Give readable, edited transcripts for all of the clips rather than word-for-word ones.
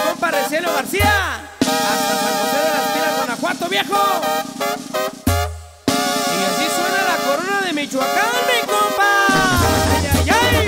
compa Recielo García, hasta San José de las Pilas, Guanajuato, viejo. Y así suena la corona de Michoacán, mi compa. ¡Ay, ay, ay!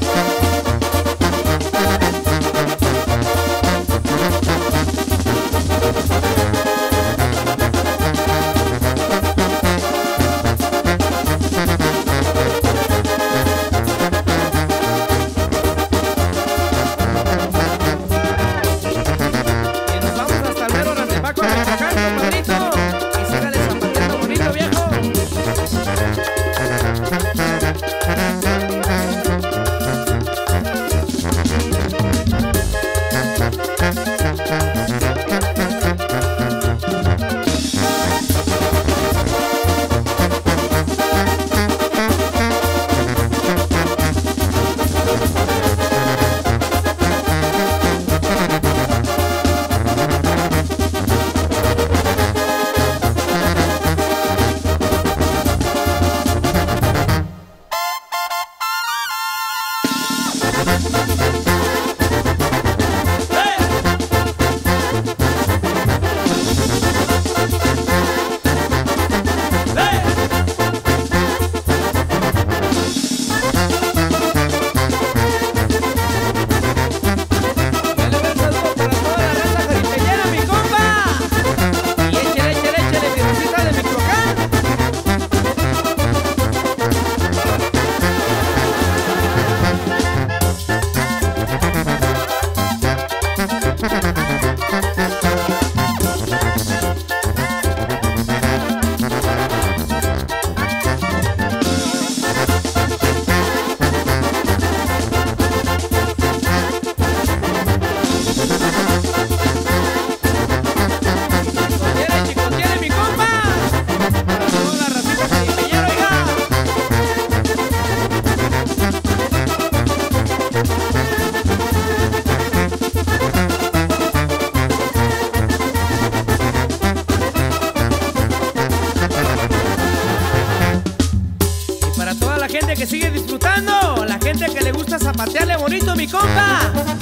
Que sigue disfrutando, la gente que le gusta zapatearle bonito, mi compa.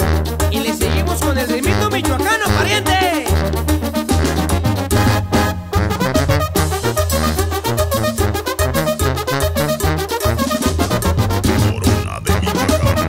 Y le seguimos con el ritmito michoacano, pariente. Corona de Michoacán.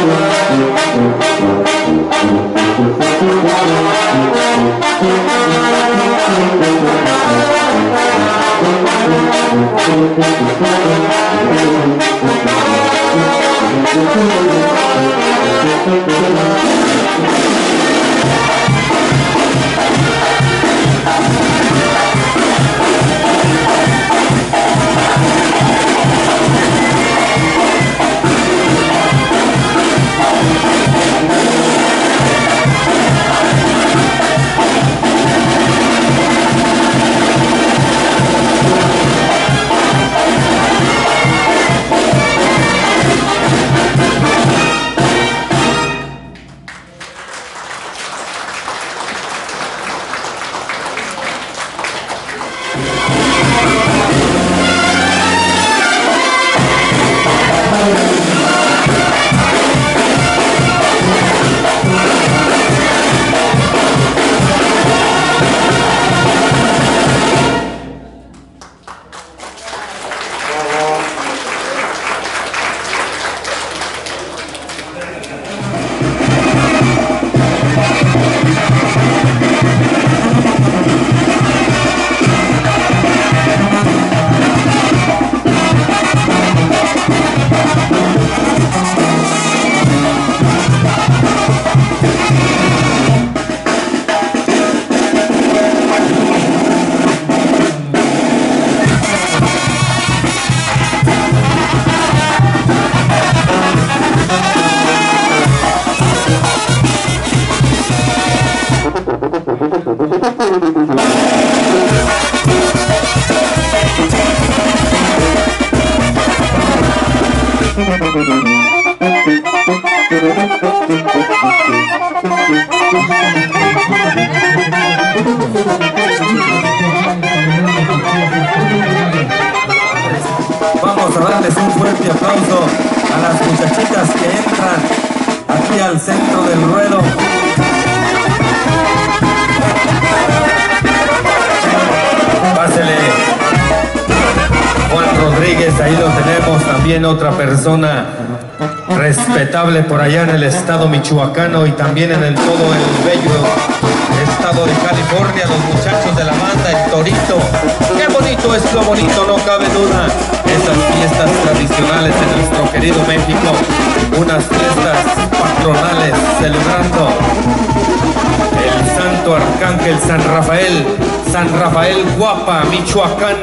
Vamos a darles un fuerte aplauso a las muchachitas que entran aquí al centro del ruedo. Pásele, Juan Rodríguez, ahí lo tenemos, también otra persona respetable por allá en el estado michoacano y también en todo el bello estado de California, los muchachos de la banda El Torito. Qué bonito es lo bonito, no cabe duda. Esas fiestas tradicionales de nuestro querido México, unas fiestas patronales celebrando el Santo Arcángel San Rafael Guapa, Michoacán.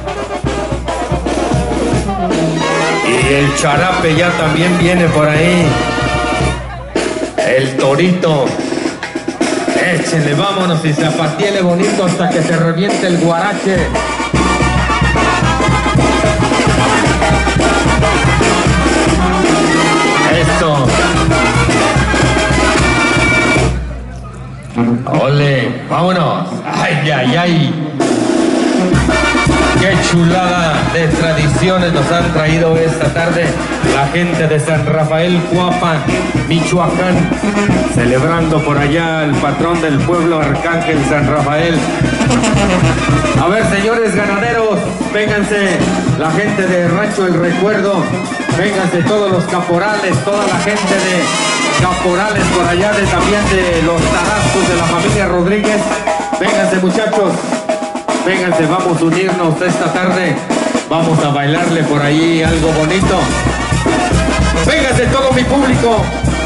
Y el Charape ya también viene por ahí. El Torito. Échenle, vámonos y zapatiele bonito hasta que se reviente el guarache. Eso. Ole, vámonos. Ay, ay, ay. Qué chulada de tradiciones nos han traído esta tarde la gente de San Rafael Cuapa, Michoacán, celebrando por allá el patrón del pueblo, Arcángel San Rafael. A ver, señores ganaderos, vénganse, la gente de Rancho El Recuerdo, vénganse todos los caporales, toda la gente de caporales por allá, también de los tarascos de la familia Rodríguez. Vénganse, muchachos. Vénganse, vamos a unirnos esta tarde. Vamos a bailarle por ahí algo bonito. Vénganse todo mi público.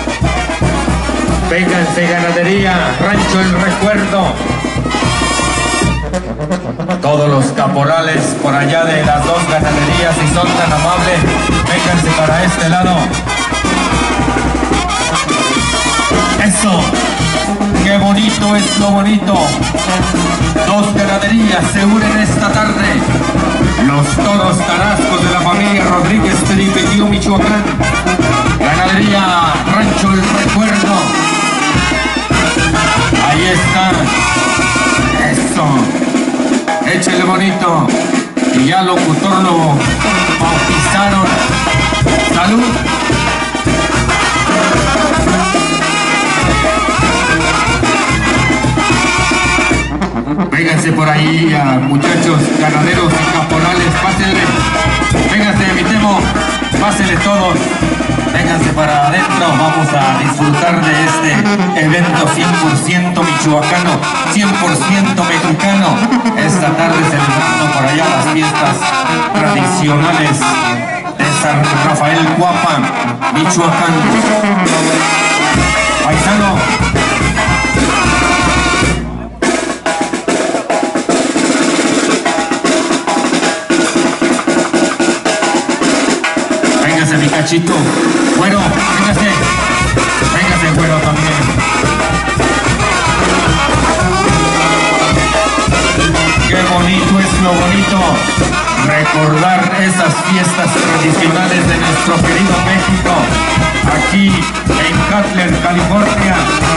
Vénganse, ganadería, Rancho El Recuerdo. Todos los caporales por allá de las dos ganaderías, si son tan amables, vénganse para este lado. Eso. Qué bonito es lo bonito. Dos ganaderías se unen esta tarde. Los toros tarascos de la familia Rodríguez, Peripetío, Michoacán. Ganadería Rancho El Recuerdo. Ahí está. Eso. Échele bonito. Y ya locutor lo bautizaron. Salud. Vénganse por ahí, muchachos, ganaderos y caporales, pásenle. Vénganse, mi Temo, pásenle todos. Vénganse para adentro, vamos a disfrutar de este evento 100% michoacano, 100% mexicano. Esta tarde celebrando por allá las fiestas tradicionales de San Rafael Cuapa, Michoacán. Paisano. Véngase mi cachito, güero, véngase, véngase güero también. Qué bonito es lo bonito, recordar esas fiestas tradicionales de nuestro querido México, aquí en Cutler, California.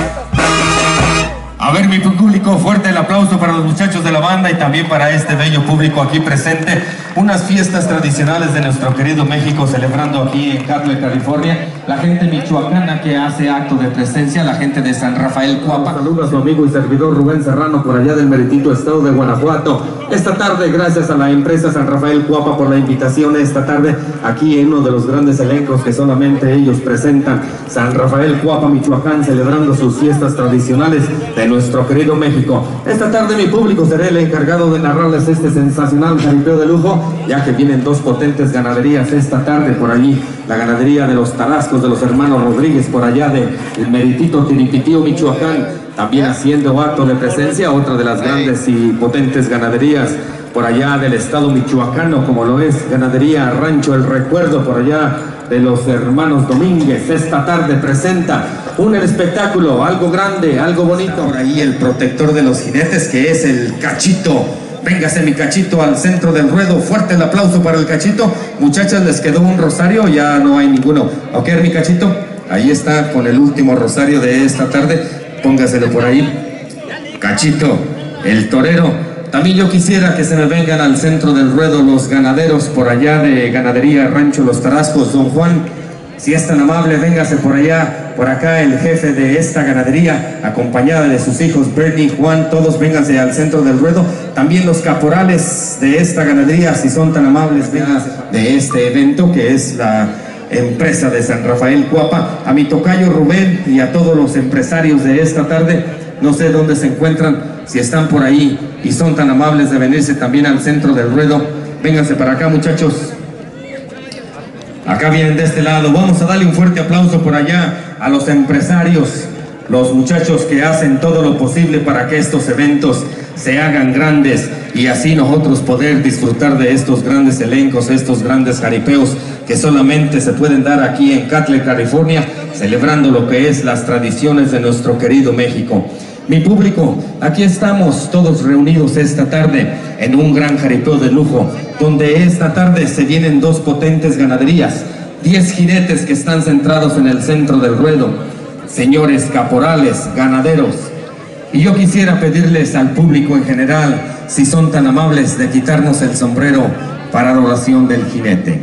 A ver mi público, fuerte el aplauso para los muchachos de la banda y también para este bello público aquí presente. Unas fiestas tradicionales de nuestro querido México celebrando aquí en Cutler, California. La gente michoacana que hace acto de presencia, la gente de San Rafael Cuapa. Saluda a su amigo y servidor Rubén Serrano por allá del meritito estado de Guanajuato. Esta tarde, gracias a la empresa San Rafael Cuapa por la invitación esta tarde aquí en uno de los grandes elencos que solamente ellos presentan. San Rafael Cuapa, Michoacán, celebrando sus fiestas tradicionales de nuestro querido México. Esta tarde mi público seré el encargado de narrarles este sensacional jaripeo de lujo, ya que vienen dos potentes ganaderías esta tarde por allí. La ganadería de los Tarascos de los hermanos Rodríguez por allá de el meritito Tiripitío, Michoacán, también haciendo acto de presencia, otra de las grandes y potentes ganaderías por allá del estado michoacano, como lo es ganadería Rancho El Recuerdo por allá de los hermanos Domínguez. Esta tarde presenta un espectáculo, algo grande, algo bonito. Por ahí el protector de los jinetes, que es el Cachito. Véngase mi Cachito al centro del ruedo. Fuerte el aplauso para el Cachito. Muchachas, les quedó un rosario, ya no hay ninguno. Ok, mi Cachito, ahí está con el último rosario de esta tarde. Póngaselo por ahí. Cachito, el torero. También yo quisiera que se me vengan al centro del ruedo los ganaderos por allá de ganadería Rancho Los Tarascos. Don Juan, si es tan amable, véngase por allá, por acá el jefe de esta ganadería, acompañada de sus hijos Bernie, Juan, todos vénganse al centro del ruedo. También los caporales de esta ganadería, si son tan amables, vénganse de este evento que es la empresa de San Rafael Cuapa. A mi tocayo Rubén y a todos los empresarios de esta tarde, no sé dónde se encuentran, si están por ahí y son tan amables de venirse también al centro del ruedo, vénganse para acá, muchachos. Acá vienen de este lado. Vamos a darle un fuerte aplauso por allá a los empresarios, los muchachos que hacen todo lo posible para que estos eventos se hagan grandes y así nosotros poder disfrutar de estos grandes elencos, estos grandes jaripeos que solamente se pueden dar aquí en Cutler, California, celebrando lo que es las tradiciones de nuestro querido México. Mi público, aquí estamos todos reunidos esta tarde en un gran jaripeo de lujo, donde esta tarde se vienen dos potentes ganaderías, 10 jinetes que están centrados en el centro del ruedo, señores caporales, ganaderos. Y yo quisiera pedirles al público en general, si son tan amables de quitarnos el sombrero para la oración del jinete.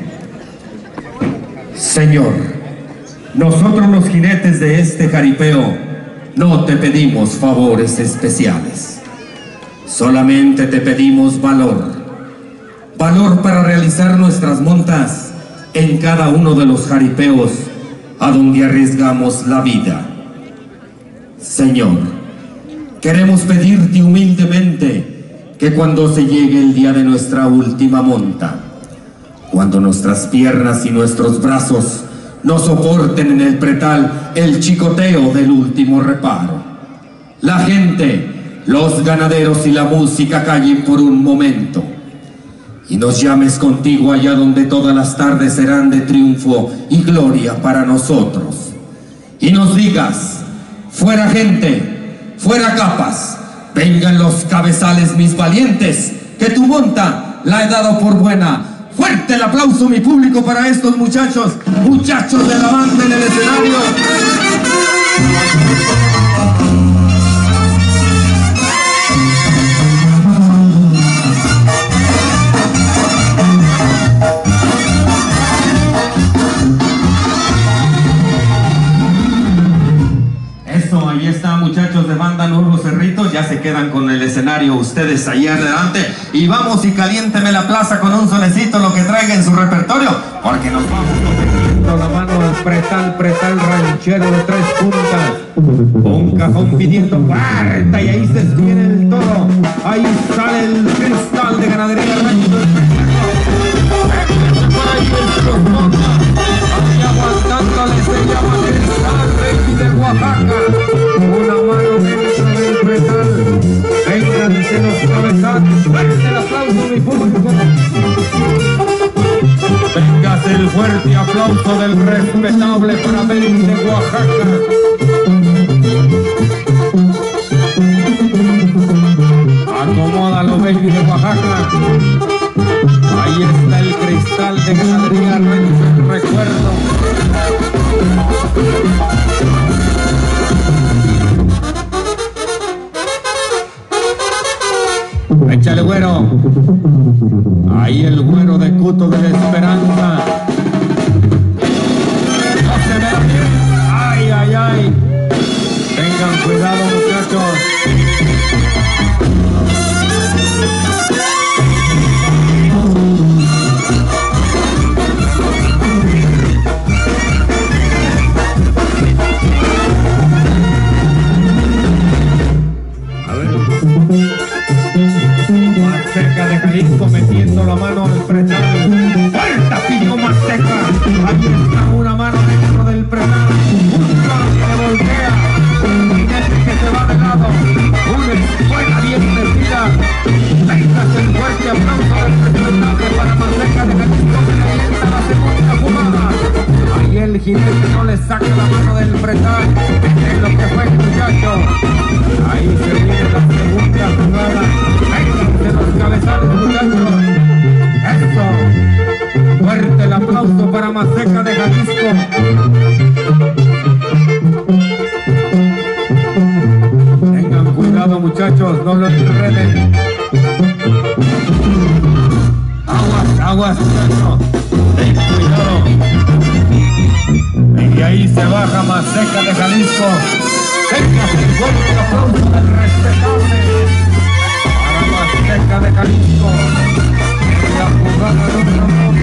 Señor, nosotros los jinetes de este jaripeo no te pedimos favores especiales, solamente te pedimos valor, valor para realizar nuestras montas en cada uno de los jaripeos a donde arriesgamos la vida. Señor, queremos pedirte humildemente que cuando se llegue el día de nuestra última monta, cuando nuestras piernas y nuestros brazos no soporten en el pretal el chicoteo del último reparo, la gente, los ganaderos y la música callen por un momento y nos llames contigo allá donde todas las tardes serán de triunfo y gloria para nosotros, y nos digas: fuera gente, fuera capas, vengan los cabezales mis valientes, que tu monta la he dado por buena. Fuerte el aplauso, mi público, para estos muchachos, muchachos de la banda en el escenario. Eso, ahí está, muchachos de banda Nuevos Cerritos, ya se quedan con el escenario ustedes allá adelante. Y vamos y caliénteme la plaza con un solecito, lo que traiga en su repertorio, porque nos vamos con la mano al pretal ranchero de 3 puntas, un cajón pidiendo puerta y ahí se detiene el toro, ahí sale el cristal de Ganadería Rancho el Recuerdo, por ahí el Chocota, ahí aguantándole se llama Cristal Rey de Oaxaca, una mano dentro del pretal, vénganse los cabezales, fuerte el aplauso mi público. Véngase el fuerte aplauso del respetable para Baby de Oaxaca. Acomódalo, Baby de Oaxaca. Ahí está el cristal de Ganadería Rancho el Recuerdo. Échale, güero. Ahí el güero de Cuto de la Esperanza. No se ve bien. Ay, ay, ay. Tengan cuidado, muchachos. Maseca de Jalisco metiendo la mano al pretal. ¡Fuerza, pidió Maseca! Ahí está una mano dentro del pretal. Un toro que le voltea. Un jinete que se va de lado. Una escuela bien metida. Véngase el fuerte aplauso del respetable para Maseca de Jalisco que le avienta la segunda jugada. Ahí el jinete no le saca la mano del pretal. Es lo que fue el muchacho. Ahí se viene la segunda jugada. Vénganse los cabezales, muchachos. Eso. Fuerte el aplauso para Maseca de Jalisco. Tengan cuidado, muchachos, no lo enreden. Aguas, aguas, muchachos. Ten cuidado. Y ahí se baja Maseca de Jalisco. Véngase el fuerte aplauso del respetable para Maseca de Jalisco. En la jugada número 2.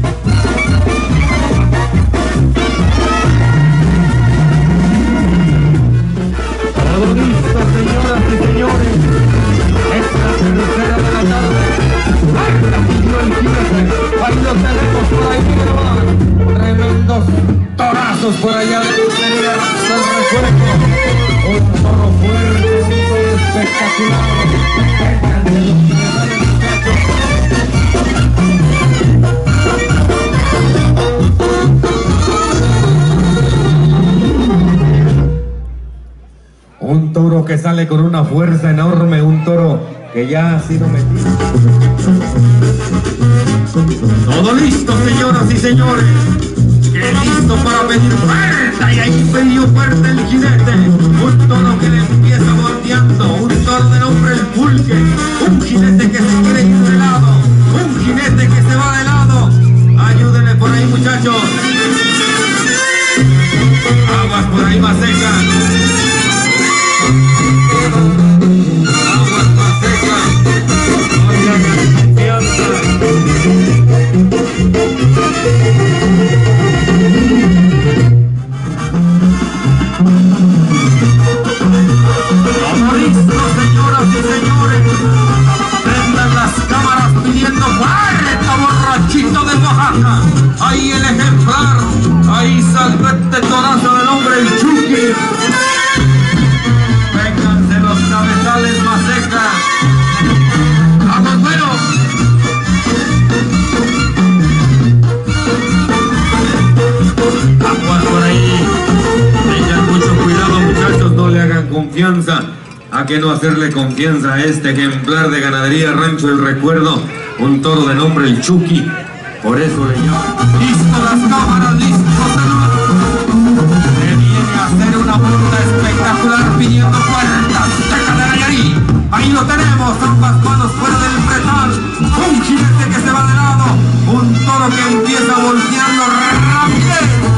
Todo listo, señoras y señores. Es la tercera de la tarde. ¡Ay, la pidió el jinete! Ahí lo tenemos por ahí, mira, tremendos torazos por allá de Ganadería Rancho el Recuerdo. Un toro fuerte, un toro espectacular. Vénganse los cabezales, muchachos. Un toro que sale con una fuerza enorme, un toro que ya ha sido metido. Todo listo, señoras y señores. Que listo para pedir fuerza, y ahí pidió fuerte el jinete. Un toro que le empieza volteando, un toro de nombre el Pulque, un jinete que se quiere ir de lado, un jinete que se va de lado. Ayúdenle por ahí, muchachos. Aguas por ahí, Maseca. Aguas, Maseca. Oigan, confianza. Señoras y señores, prendan las cámaras pidiendo fuerza, borrachito de Oaxaca. Ahí el ejemplar, ahí salve este torazo del hombre el Chucky. Vénganse los cabezales, Maseca. ¡Vamos, bueno! Aguas por ahí. Tengan mucho cuidado, muchachos, no le hagan confianza. ¿A qué no hacerle confianza a este ejemplar de Ganadería Rancho el Recuerdo? Un toro de nombre el Chucky. Por eso le llaman. ¡Listo las cámaras! ¡Listo! Se viene a hacer una punta espectacular pidiendo puertas. ¡Déjale ahí! Ahí lo tenemos, ambas manos fuera del pretal. Un jinete que se va de lado. Un toro que empieza volteando rápido.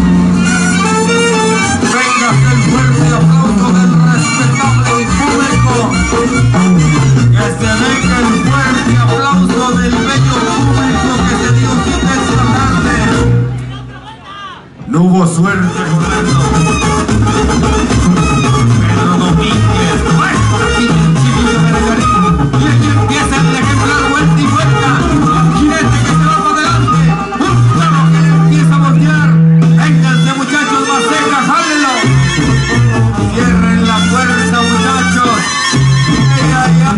Véngase el fuerte aplauso del respetable público. Que se venga el fuerte aplauso del bello público que se dio cita esta tarde. suerte jugando. Pedro Domínguez, muestra aquí el chiquillo de Legarín. Y aquí empieza el ejemplar vuelta y vuelta. Un jinete que se va para adelante. Un toro que le empieza a voltear. Vénganse muchachos, Maseca, jálenlo. Cierren la puerta muchachos. ¡Ay, ay, ay!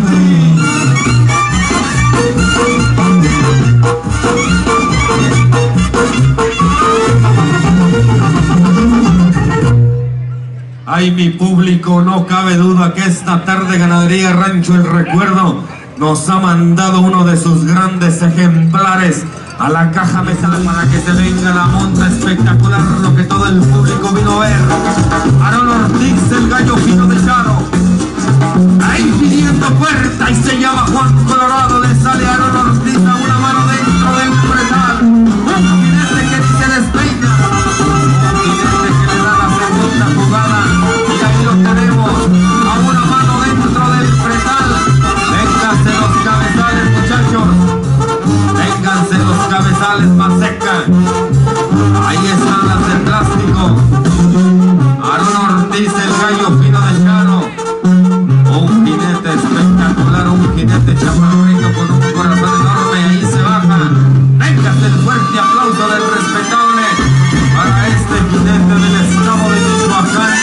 Ay, mi público, no cabe duda que esta tarde Ganadería Rancho El Recuerdo nos ha mandado uno de sus grandes ejemplares a la caja metal para que se venga la monta espectacular, lo que todo el público vino a ver. Aarón Ortiz, el gallo fino de Charo, ahí pidiendo puerta y se llama Juan Colorado. Le sale a Aarón Ortiz a una mano dentro del pretal. Un jinete que ni se despeina, un jinete que le da la segunda jugada. Y ahí lo tenemos, a una mano dentro del pretal. Vénganse los cabezales muchachos, vénganse los cabezales, Maseca. Ahí están las de plástico. Aarón Ortiz, el gallo fino de Charo. Un jinete espectacular, un jinete chaparrito con un corazón enorme. Y ahí se baja. Véngase el fuerte aplauso del respetable para este jinete del estado de Michoacán.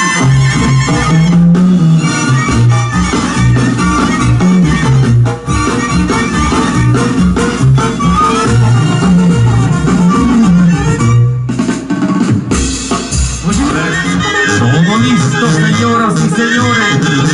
Todo listo, señoras y señores.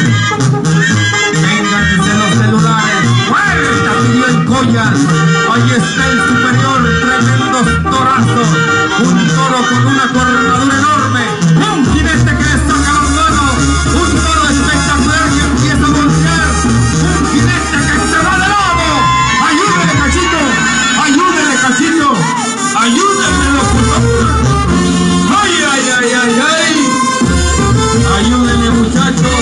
Vénganse los celulares. ¡Fuerza! Pidió el collar. Ahí está el superior. Tremendos torazos. Un toro con una corredura enorme. Un jinete que le saca los manos. Un toro espectacular que empieza a voltear. Un jinete que se va de lado. ¡Ayúdele, Cachito! ¡Ayúdele, Cachito! ¡Ayúdele, locutor! ¡Ay, ay, ay, ay, ay! ¡Ayúdenle muchachos!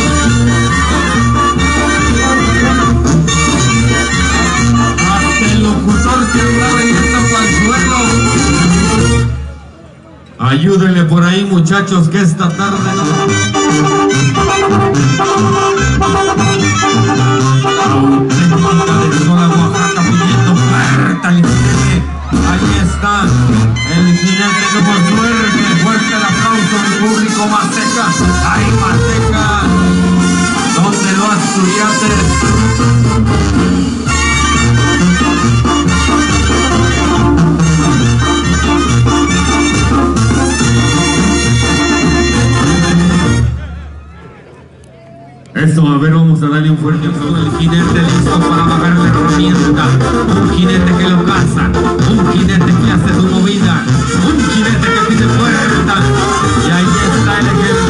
Hasta el locutor que está vendiendo para el suelo. Ayúdenle por ahí muchachos, que esta tarde no... Auténtica de toda Oaxaca pidiendo puerta al jinete. Ahí está el jinete como suerte. Fuerte el aplauso del público. Maseca. ¡Ay, Maseca! ¿Dónde lo estudiaste? Eso, a ver, vamos a darle un fuerte aplauso al jinete listo para bajar la herramienta. Un jinete que lo caza, un jinete que hace su movida, un jinete que pide puerta. Y ahí está el ejemplo.